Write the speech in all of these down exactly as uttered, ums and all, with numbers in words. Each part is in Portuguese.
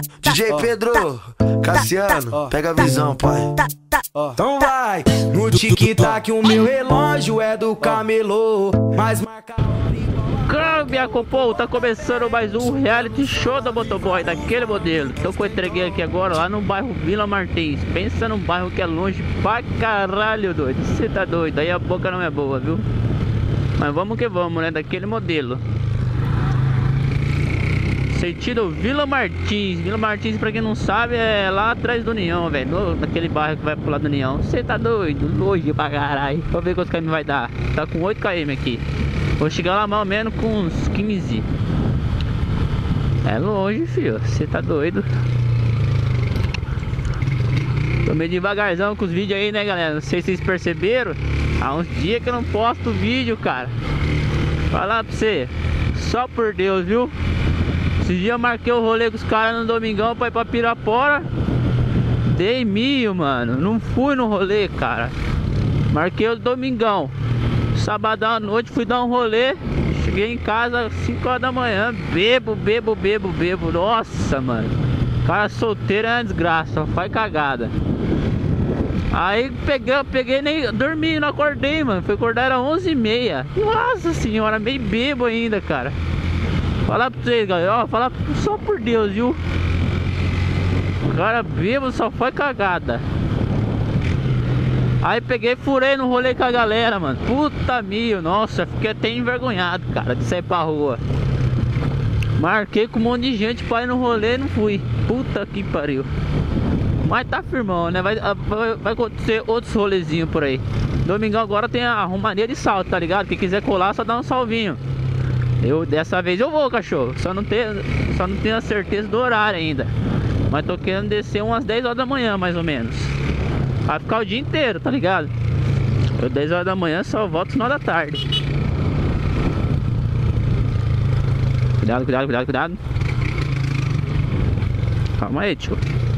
D J Pedro, Cassiano, pega a visão, pai. Então vai, no tic-tac o meu relógio é do camelô, mas marca Câmbio, acompanhou, tá começando mais um reality show da motoboy, daquele modelo. Tô com eu entreguei aqui agora lá no bairro Vila Martins. Pensa num bairro que é longe pra caralho, doido. Você tá doido, aí a boca não é boa, viu? Mas vamos que vamos, né? Daquele modelo. Sentido Vila Martins. Vila Martins, pra quem não sabe, é lá atrás do União, velho. Naquele bairro que vai pro lado do União. Você tá doido? Longe pra caralho. Vamos ver quantos quilômetros vai dar. Tá com oito quilômetros aqui. Vou chegar lá mais ou menos com uns quinze. É longe, filho. Você tá doido? Tô meio devagarzão com os vídeos aí, né, galera? Não sei se vocês perceberam. Há uns dias que eu não posto vídeo, cara. Falar pra você. Só por Deus, viu? Esse dia eu marquei o rolê com os caras no domingão pra ir pra Pirapora. Dei mil, mano. Não fui no rolê, cara. Marquei o domingão. Sabadão à noite fui dar um rolê. Cheguei em casa às cinco horas da manhã. Bebo, bebo, bebo, bebo. Nossa, mano. Cara solteiro é uma desgraça. Só faz cagada. Aí peguei, peguei nem dormi, não acordei, mano. Fui acordar era onze e meia. Nossa senhora, meio bebo ainda, cara. Falar pra vocês, galera. Ó, falar só por Deus, viu? Cara bebo só foi cagada. Aí peguei e furei no rolê com a galera, mano. Puta mil, nossa, fiquei até envergonhado, cara, de sair pra rua. Marquei com um monte de gente pra ir no rolê e não fui. Puta que pariu. Mas tá firmão, né? Vai, vai, vai acontecer outros rolezinhos por aí. Domingão agora tem a Romaria de Salto, tá ligado? Quem quiser colar, só dá um salvinho. Eu, dessa vez eu vou, cachorro. Só não tenho, só não tenho a certeza do horário ainda. Mas tô querendo descer umas dez horas da manhã, mais ou menos. Vai ficar o dia inteiro, tá ligado? Eu dez horas da manhã só volto no final da tarde. Cuidado, cuidado, cuidado, cuidado. Calma aí, tio.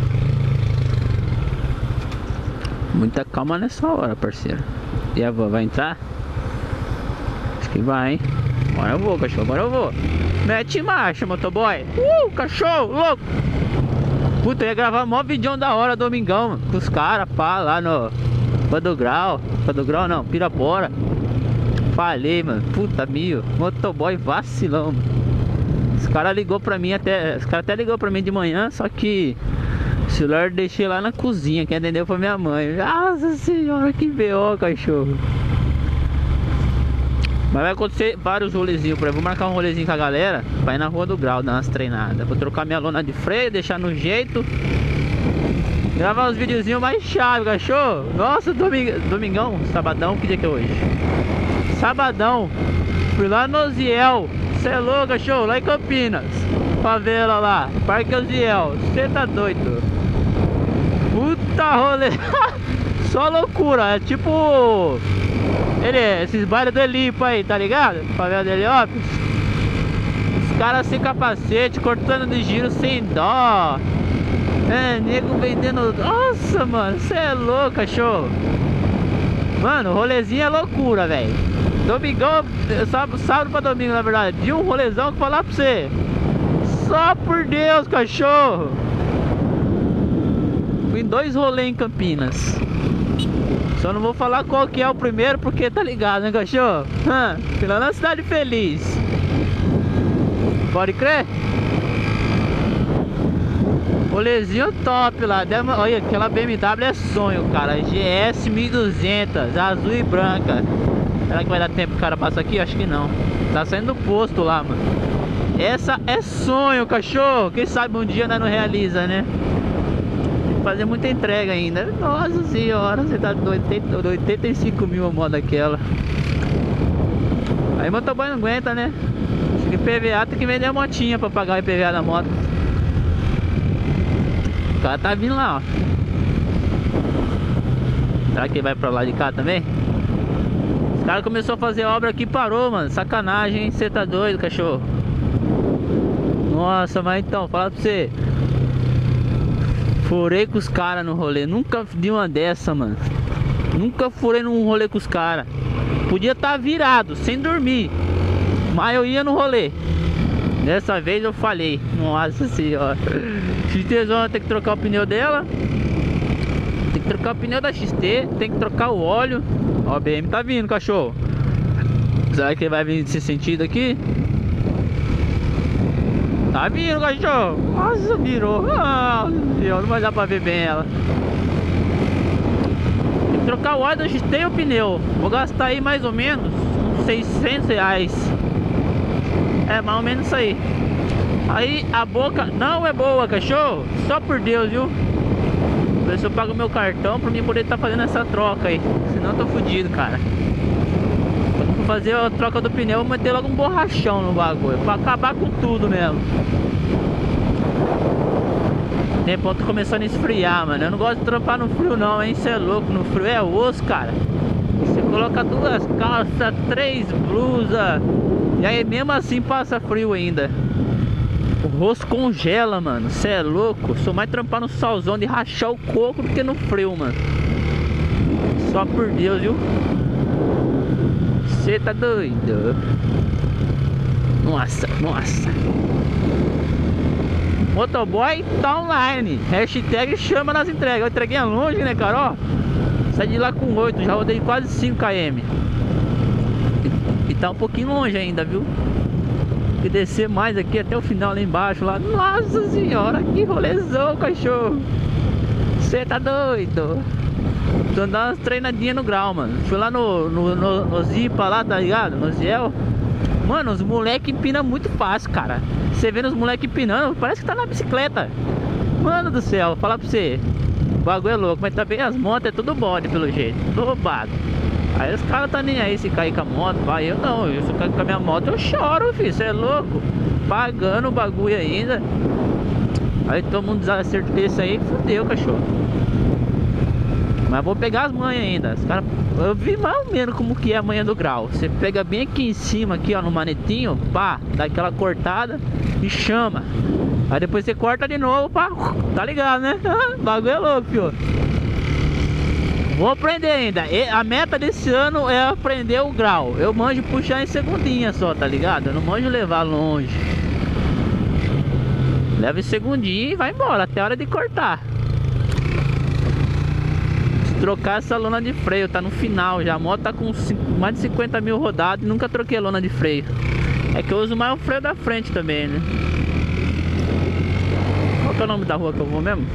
Muita calma nessa hora, parceiro. E a avó vai entrar? Acho que vai, hein? Agora eu vou, cachorro, agora eu vou. Mete marcha, motoboy. Uh, cachorro, louco. Puta, eu ia gravar mó vídeo da hora domingão, mano, com os caras, pá, lá no Padograu. Padograu não, Pirapora. Falei, mano, puta mil. Motoboy vacilão, mano. Os caras ligou pra mim até. Os caras até ligou pra mim de manhã, só que o celular eu deixei lá na cozinha, que atendeu pra minha mãe. Nossa senhora, que B O, cachorro. Mas vai acontecer vários rolezinhos por aí. Vou marcar um rolezinho com a galera pra ir na Rua do Grau, dar umas treinadas. Vou trocar minha lona de freio, deixar no jeito. Gravar uns videozinhos mais chave, cachorro. Nossa, doming... domingão, sabadão, que dia que é hoje? Sabadão. Fui lá no Oziel. Cê é louco, cachorro, lá em Campinas. Favela lá, Parque Oziel. Cê tá doido. Puta rolê. Só loucura, é tipo... Ele, esses bailes do Elipo aí, tá ligado? Favela do Heliópolis. Os caras sem capacete, cortando de giro sem dó. É, nego vendendo... Nossa, mano, você é louco, cachorro. Mano, rolezinho é loucura, velho. Domingão, sábado, sábado pra domingo, na verdade. De um rolezão que falar pra você. Só por Deus, cachorro. Fui em dois rolês em Campinas. Só não vou falar qual que é o primeiro, porque tá ligado, né, cachorro? Hã? Pela na cidade feliz. Pode crer? Rolezinho top lá. Olha, aquela B M W é sonho, cara. G S mil e duzentos, azul e branca. Será que vai dar tempo o cara passar aqui? Acho que não. Tá saindo do posto lá, mano. Essa é sonho, cachorro. Quem sabe um dia nós não realiza, né? Fazer muita entrega ainda. Nossa senhora, você tá doido. oitenta e cinco mil a moto daquela. Aí motoboy não aguenta, né? Acho que I P V A tem que vender a motinha pra pagar o I P V A da moto. O cara tá vindo lá, ó. Será que ele vai pra lá de cá também? Os caras começaram a fazer obra aqui e parou, mano. Sacanagem, hein? Você tá doido, cachorro? Nossa, mas então, fala pra você. Furei com os caras no rolê. Nunca vi uma dessa, mano. Nunca furei num rolê com os caras. Podia estar virado, sem dormir, mas eu ia no rolê. Dessa vez eu falhei. Nossa senhora. X T zona tem que trocar o pneu dela. Tem que trocar o pneu da X T. Tem que trocar o óleo. Ó, o B M tá vindo, cachorro. Será que ele vai vir nesse sentido aqui? Tá vindo, cachorro. Nossa, virou. Ah, não vai dar pra ver bem ela. Tem que trocar o óleo da X T e o pneu. Vou gastar aí mais ou menos uns seiscentos reais. É, mais ou menos isso aí. Aí a boca não é boa, cachorro. Só por Deus, viu? Ver se eu pago meu cartão pra mim poder estar tá fazendo essa troca aí. Senão eu tô fudido, cara. Quando for fazer a troca do pneu, eu vou meter logo um borrachão no bagulho, pra acabar com tudo mesmo. Tem ponto começando a esfriar, mano. Eu não gosto de trampar no frio não, hein? Cê é louco, no frio é osso, cara. Você coloca duas calças, três blusas, e aí mesmo assim passa frio ainda. O rosto congela, mano. Cê é louco. Sou mais trampar no solzão de rachar o coco do que no frio, mano. Só por Deus, viu? Cê tá doido. Nossa, nossa. Motoboy tá online. Hashtag chama nas entregas. Eu entreguei longe, né, cara? Ó, saí de lá com oito. Já rodei quase cinco quilômetros. E tá um pouquinho longe ainda, viu? Que descer mais aqui até o final lá embaixo lá. Nossa senhora, que rolezão, cachorro. Você tá doido. Tô dando umas treinadinhas no grau, mano. Fui lá no, no, no, no Zipa lá, tá ligado? No Ziel. Mano, os moleque empinam muito fácil, cara. Você vendo os moleque empinando, parece que tá na bicicleta. Mano do céu, vou falar pra você. O bagulho é louco, mas também as motos é tudo bode pelo jeito. Tudo roubado. Aí os caras tá nem aí se cair com a moto, vai. Eu não, eu se cair com a minha moto eu choro, filho. Você é louco? Pagando o bagulho ainda. Aí todo mundo desacerto desse aí, fudeu, cachorro. Mas vou pegar as manhas ainda. Os cara, eu vi mais ou menos como que é a manha do grau. Você pega bem aqui em cima, aqui ó, no manetinho, pá, dá aquela cortada e chama. Aí depois você corta de novo, pá, tá ligado, né? O bagulho é louco, filho. Vou aprender ainda. E a meta desse ano é aprender o grau. Eu manjo puxar em segundinha só, tá ligado? Eu não manjo levar longe. Leva em segundinha e vai embora até a hora de cortar. Se trocar essa lona de freio, tá no final já. A moto tá com mais de cinquenta mil rodados e nunca troquei a lona de freio. É que eu uso mais o freio da frente também, né? Qual que é o nome da rua que eu vou mesmo?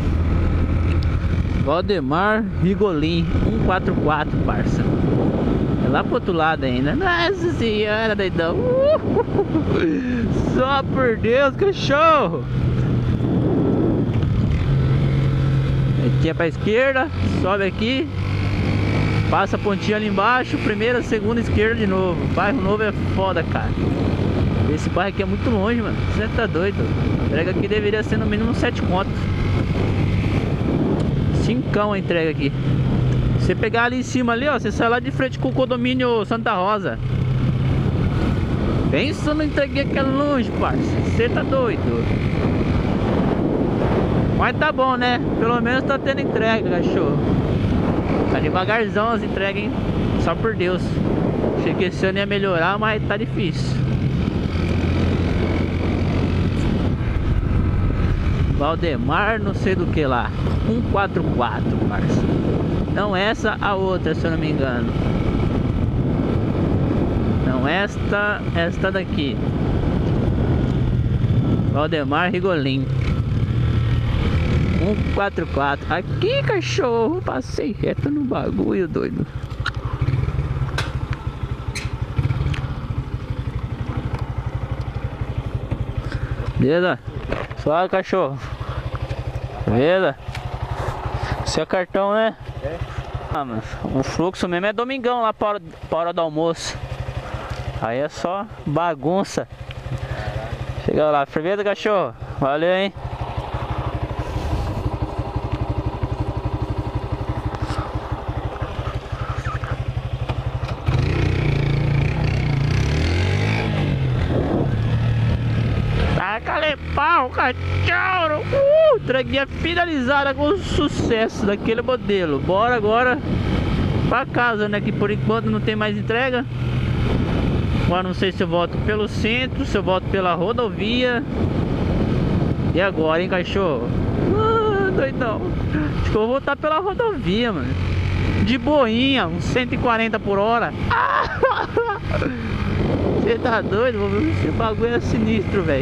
Valdemar Rigolin cento e quarenta e quatro, parça. É lá pro outro lado ainda. Nossa senhora, doidão. Uh! Só por Deus, cachorro. Aqui é pra esquerda, sobe aqui, passa a pontinha ali embaixo, primeira, segunda, esquerda de novo. Bairro Novo é foda, cara. Esse bairro aqui é muito longe, mano. Você tá doido. A entrega aqui deveria ser no mínimo sete contos. Cincão a entrega aqui. Você pegar ali em cima ali, ó, você sai lá de frente com o condomínio Santa Rosa. Pensa no entreguei que é longe, parça. Você tá doido. Mas tá bom, né? Pelo menos tá tendo entrega, cachorro. Tá devagarzão as entregas, hein? Só por Deus. Achei que esse ano ia melhorar, mas tá difícil. Valdemar, não sei do que lá. cento e quarenta e quatro, parça. Não essa, a outra, se eu não me engano. Não esta, esta daqui. Valdemar Rigolin cento e quarenta e quatro. Aqui, cachorro. Passei reto no bagulho, doido. Beleza? Suave, cachorro. Beleza? Seu cartão, né? É. Ah, mano, o fluxo mesmo é domingão lá para a hora do almoço. Aí é só bagunça. Chega lá, firmeza, cachorro. Valeu, hein? Taca-lhe pau, cachorro! Uh, entreguinha finalizada com sucesso daquele modelo. Bora agora pra casa, né? Que por enquanto não tem mais entrega. Agora não sei se eu volto pelo centro, se eu volto pela rodovia. E agora, hein, cachorro? Ah, doidão. Acho que eu vou voltar pela rodovia, mano. De boinha, uns cento e quarenta por hora. Você tá doido? Vou ver se esse bagulho é sinistro, velho.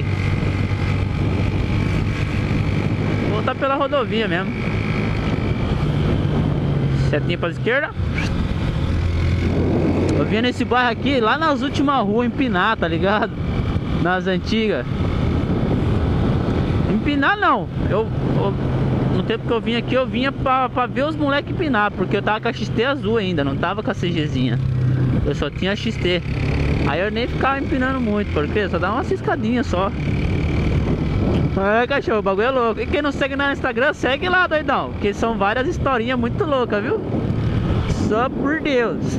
Vou voltar pela rodovia mesmo. Setinha pra esquerda. Eu vinha nesse bairro aqui, lá nas últimas ruas, empinar, tá ligado? Nas antigas. Empinar não. Eu, eu, no tempo que eu vim aqui, eu vinha pra, pra ver os moleques empinar. Porque eu tava com a X T azul ainda, não tava com a CGzinha. Eu só tinha a X T. Aí eu nem ficava empinando muito, porque só dá uma ciscadinha só. É, cachorro, o bagulho é louco. E quem não segue no Instagram, segue lá, doidão. Porque são várias historinhas muito loucas, viu? Só por Deus.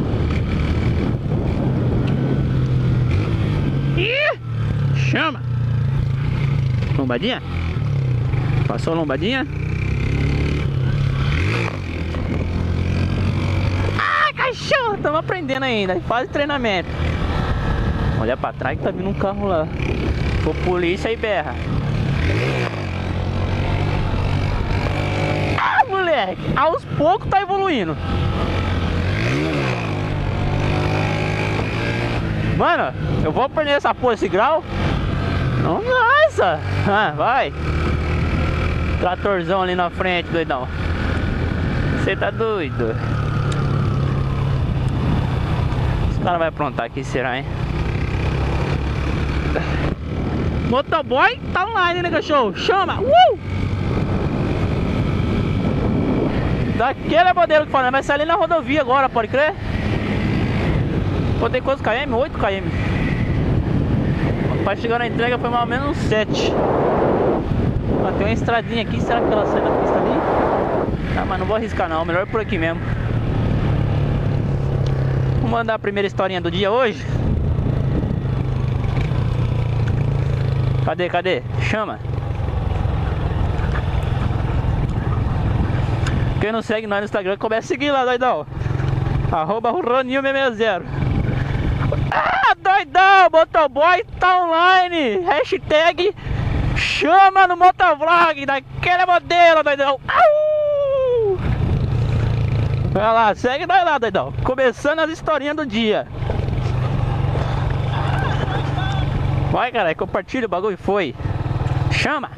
Ih, chama. Lombadinha? Passou a lombadinha? Ah, cachorro, estamos aprendendo ainda. Faz treinamento. Olha pra trás que tá vindo um carro lá. For polícia e berra. Ah, moleque, aos poucos tá evoluindo. Mano, eu vou aprender essa porra, esse grau. Nossa, ah, vai. Tratorzão ali na frente, doidão. Você tá doido? Esse cara vai aprontar aqui, será, hein? Motoboy tá online, né, cachorro? Chama! Uh! Daquele modelo que fala, vai sair ali na rodovia agora, pode crer? Pô, tem quantos km? oito km. Pra chegar na entrega foi mais ou menos uns sete. Ó, tem uma estradinha aqui, será que ela sai da pista ali? Ah, mas não vou arriscar não, melhor por aqui mesmo. Vamos mandar a primeira historinha do dia hoje. Cadê, cadê? Chama. Quem não segue nós no Instagram, começa a seguir lá, doidão. Arroba Roninho seis seis zero. Ah, doidão, motoboy tá online. Hashtag chama no motovlog daquele modelo, doidão. Au! Vai lá, segue nós lá, doidão. Começando as historinhas do dia. Vai, cara, compartilha o bagulho e foi. Chama.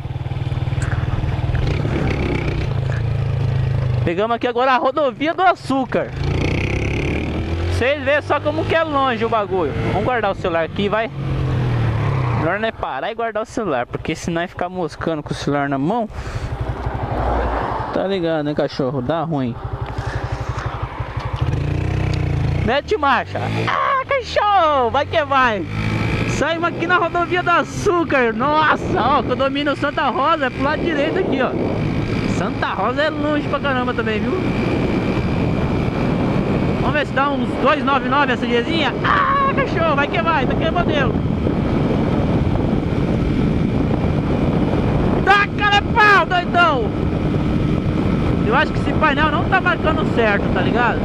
Pegamos aqui agora a rodovia do açúcar. Vocês veem só como que é longe o bagulho. Vamos guardar o celular aqui, vai. Melhor não é parar e guardar o celular, porque senão é ficar moscando com o celular na mão. Tá ligado, né, cachorro? Dá ruim. Mete marcha. Ah, cachorro, vai que vai. Saímos aqui na rodovia do açúcar. Nossa, ó, condomínio Santa Rosa é pro lado direito aqui, ó. Santa Rosa é longe pra caramba também, viu? Vamos ver se dá uns dois nove nove essa diazinha. Ah, cachorro, vai que vai, daquele modelo. Taca-lhe pau, doidão. Eu acho que esse painel não tá marcando certo, tá ligado?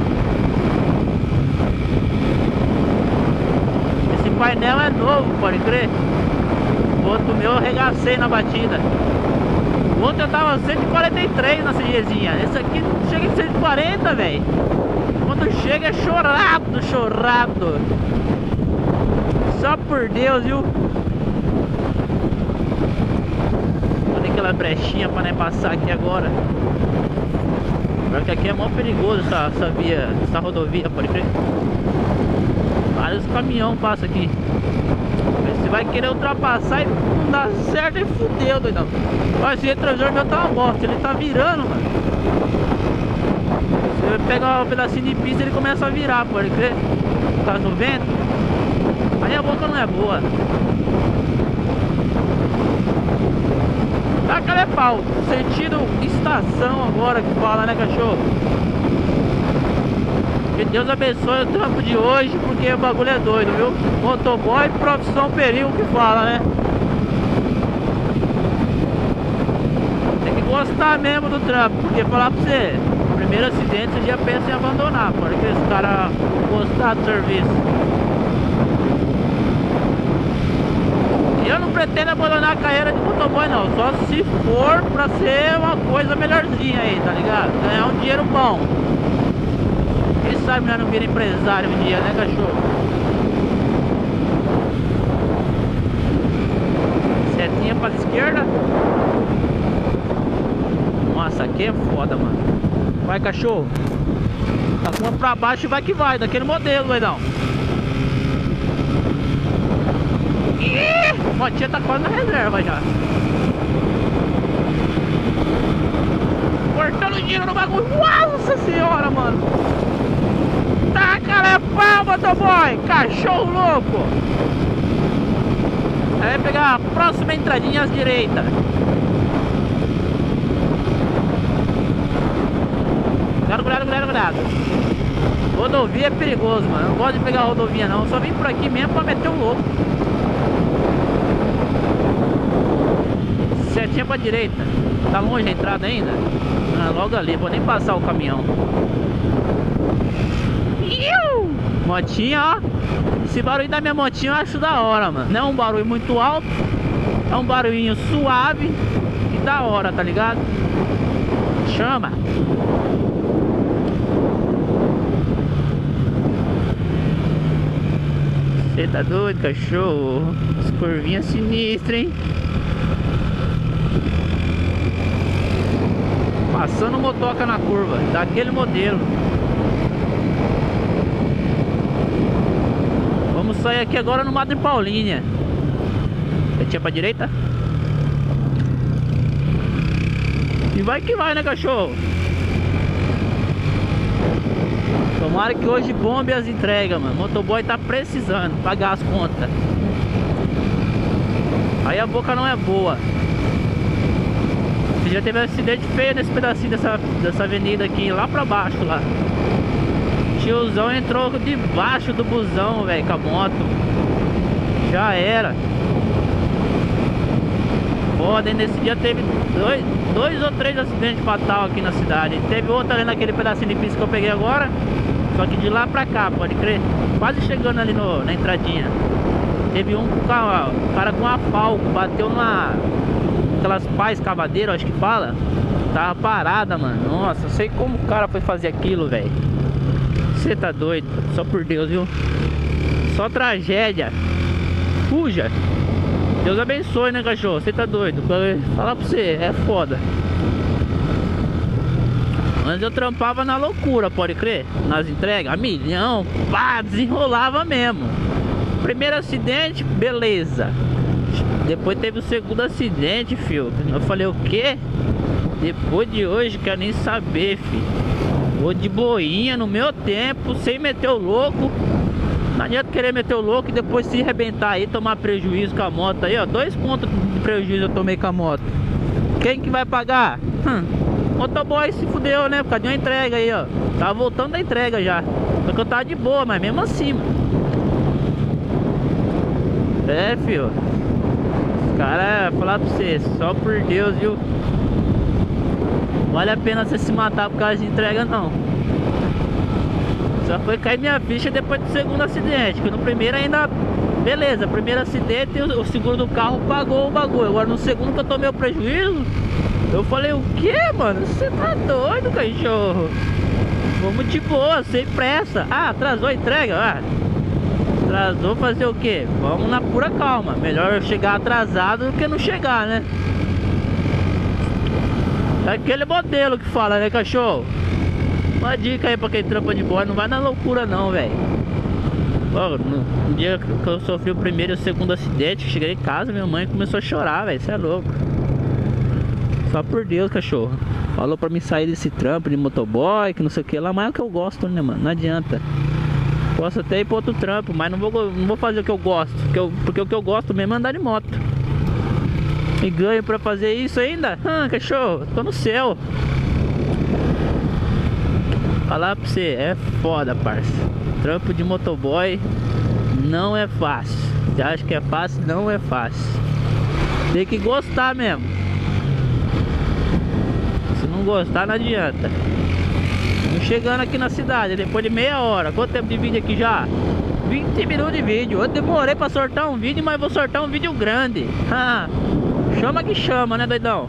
Esse painel é novo, pode crer. O outro meu eu arregacei na batida. O outro eu tava cento e quarenta e três na CGzinha. Esse aqui não chega em cento e quarenta, velho. Quando chega é chorado, chorado. Só por Deus, viu? Olha aquela brechinha pra nem passar aqui agora. Porque aqui é mó perigoso essa, essa via, essa rodovia, pode crer. Vários caminhão passam aqui. Você vai querer ultrapassar e não dá certo e fudeu, doidão. Olha, esse retrovisor meu tá uma bosta, ele tá virando, mano. Você pega um pedacinho de pista e ele começa a virar, pode crer. Por causa do vento. Aí a boca não é boa. Taca-lhe pau. Sentido estação agora que fala, né, cachorro? Que Deus abençoe o trampo de hoje, porque o bagulho é doido, viu? Motoboy, profissão perigo que fala, né? Tem que gostar mesmo do trampo, porque falar pra você, o primeiro acidente você já pensa em abandonar, porque esse cara gostar do serviço. Eu não pretendo abandonar a carreira de motoboy não, só se for pra ser uma coisa melhorzinha aí, tá ligado? Ganhar um dinheiro bom. Quem sabe nós não vira empresário um dia, né, cachorro? Setinha pra esquerda. Nossa, aqui é foda, mano. Vai, cachorro. Tá com uma pra baixo e vai que vai, daquele modelo, vai não. Ih, a motinha tá quase na reserva já. Cortando giro no bagulho. Nossa senhora, mano. Tá, cara, é pau, motoboy. Cachorro louco. Aí vai pegar a próxima entradinha à direita. Cuidado, cuidado, cuidado, cuidado. Rodovia é perigoso, mano. Eu não gosto de pegar rodovia não. Eu só vim por aqui mesmo pra meter o louco. Setinha pra direita. Tá longe a entrada ainda? Ah, logo ali, vou nem passar o caminhão. Iu! Motinha, ó. Esse barulho da minha motinha eu acho da hora, mano. Não é um barulho muito alto. É um barulhinho suave e da hora, tá ligado? Chama. Você tá doido, cachorro? As curvinhas sinistras, hein? Passando motoca na curva, daquele modelo. Vamos sair aqui agora no Madre Paulinha. Setinha pra direita. E vai que vai, né, cachorro? Tomara que hoje bombe as entregas, mano. O motoboy tá precisando pagar as contas. Aí a boca não é boa. Já teve um acidente feio nesse pedacinho dessa, dessa avenida aqui, lá pra baixo, lá. O tiozão entrou debaixo do busão, velho, com a moto. Já era. Foda, e nesse dia teve dois, dois ou três acidentes fatais aqui na cidade. Teve outro ali naquele pedacinho de pista que eu peguei agora. Só que de lá pra cá, pode crer. Quase chegando ali no, na entradinha. Teve um cara, cara com a Falco, bateu numa... aquelas pás cavadeiras, acho que fala. Tava parada, mano. Nossa, eu sei como o cara foi fazer aquilo, velho. Você tá doido? Só por Deus, viu? Só tragédia. Fuja. Deus abençoe, né, cachorro? Você tá doido? Falar pra você, é foda. Antes eu trampava na loucura, pode crer? Nas entregas, a milhão, pá, desenrolava mesmo. Primeiro acidente, beleza. Depois teve o segundo acidente, filho. Eu falei, o quê? Depois de hoje, quero nem saber, filho. Vou de boinha no meu tempo, sem meter o louco. Não adianta querer meter o louco e depois se arrebentar aí, tomar prejuízo com a moto aí, ó. Dois pontos de prejuízo eu tomei com a moto. Quem que vai pagar? Hum. Motoboy se fudeu, né? Por causa de uma entrega aí, ó. Tava voltando da entrega já. Só que eu tava de boa, mas mesmo assim, mano. É, filho. Cara, falar pra você, só por Deus, viu? Vale a pena você se matar por causa de entrega, não. Só foi cair minha ficha depois do segundo acidente. Que no primeiro ainda... Beleza, primeiro acidente, o, o seguro do carro pagou o bagulho. Agora no segundo que eu tomei o prejuízo, eu falei, o que, mano? Você tá doido, cachorro? Vamos de boa, sem pressa. Ah, atrasou a entrega? Ah, atrasou fazer o quê? Vamos na pura calma. Melhor eu chegar atrasado do que não chegar, né? É aquele modelo que fala, né, cachorro? Uma dica aí pra quem trampa de boa, não vai na loucura não, velho. No, no dia que eu sofri o primeiro e o segundo acidente, cheguei em casa, minha mãe começou a chorar, velho. Você é louco. Só por Deus, cachorro. Falou pra mim sair desse trampo de motoboy, que não sei o que lá, mas é o que eu gosto, né, mano? Não adianta. Posso até ir pra outro trampo, mas não vou, não vou fazer o que eu gosto. Porque, eu, porque o que eu gosto mesmo é andar de moto. E ganho pra fazer isso ainda? Ah, cachorro, tô no céu. Falar pra você, é foda, parça. Trampo de motoboy não é fácil. Você acha que é fácil? Não é fácil. Tem que gostar mesmo. Se não gostar, não adianta. Estamos chegando aqui na cidade, depois de meia hora. Quanto tempo de vídeo aqui já? vinte minutos de vídeo. Eu demorei pra sortar um vídeo, mas vou sortar um vídeo grande. Ah, chama que chama, né, doidão?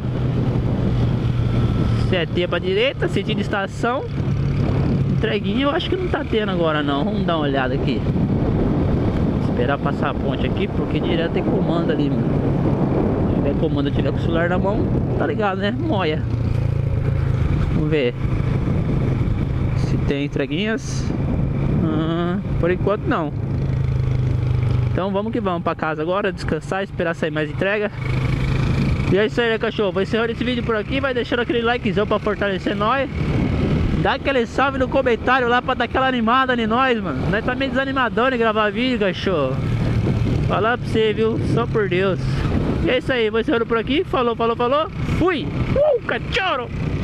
Setinha pra direita, sentido estação. Entreguinha eu acho que não tá tendo agora não. Vamos dar uma olhada aqui. Esperar passar a ponte aqui, porque direto tem comando ali, mano. Se tiver comando, eu tiver com o celular na mão, tá ligado, né? Moia. Vamos ver se tem entreguinhas. Ah, por enquanto não. Então vamos que vamos pra casa agora, descansar, esperar sair mais entrega. E é isso aí, né, cachorro? Vou encerrar esse vídeo por aqui. Vai deixando aquele likezão pra fortalecer nós. Dá aquele salve no comentário lá pra dar aquela animada em nós, mano. Nós tá meio desanimadão de gravar vídeo, cachorro. Falar pra você, viu? Só por Deus. E é isso aí, vou encerrando por aqui. Falou, falou, falou. Fui! Uh, cachorro!